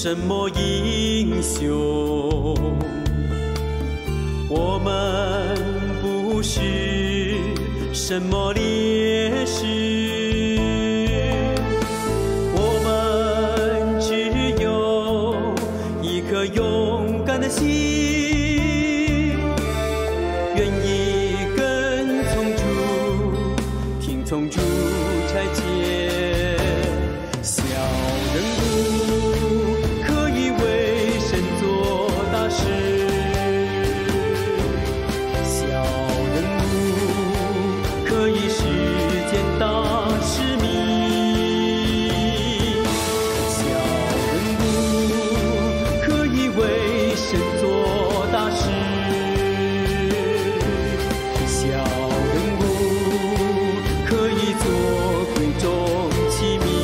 什么英雄，我们不是什么烈士，我们只有一颗勇敢的心，愿意跟从主，听从主差遣。小人物可以为神做大事，小人物可以实践大使命，小人物可以为神做大事，小人物可以做贵重器皿。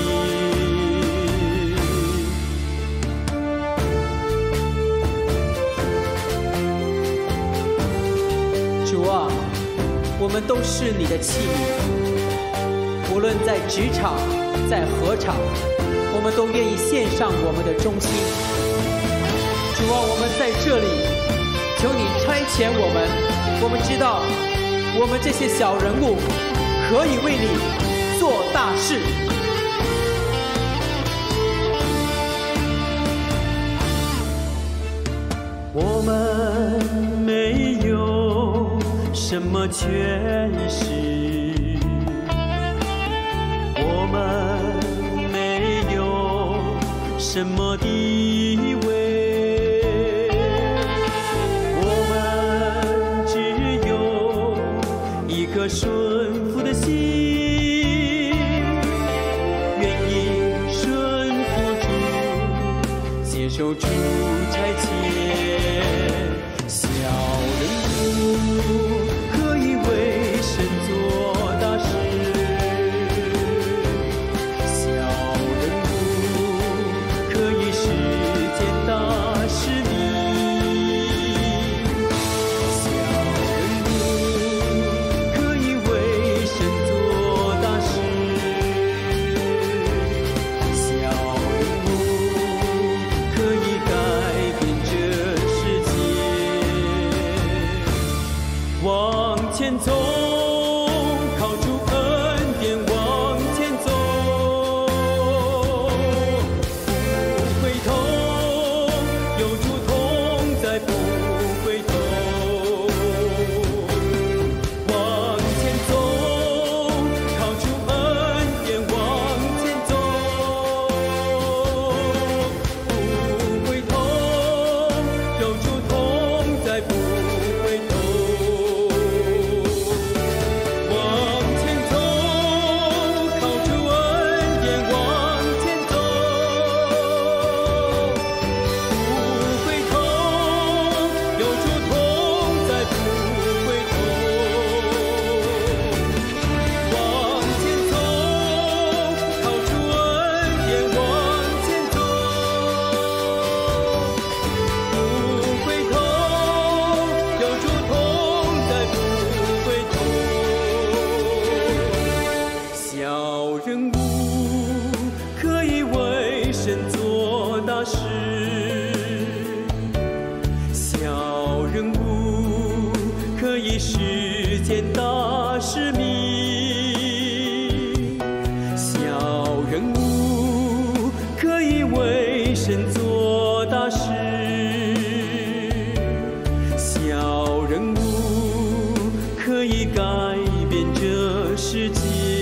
主啊，我们都是你的器皿，无论在职场，在何场，我们都愿意献上我们的忠心。主啊，我们在这里，求你差遣我们。我们知道，我们这些小人物可以为你做大事。我们没有什么权势，我们没有什么地位，我们只有一颗顺服的心，愿意顺服主，接受主差遣。小人物可以为神做大事，小人物可以实践大使命，小人物可以为神做大事，小人物可以改变这世界。往前走，靠主恩典往前走，不回头，有主同在不回头。往前走，靠主恩典往前走，不回头，有主同在不回头。小人物可以为神做大事，小人物可以实践大使命，小人物可以为神做大事，小人物可以改变这世界。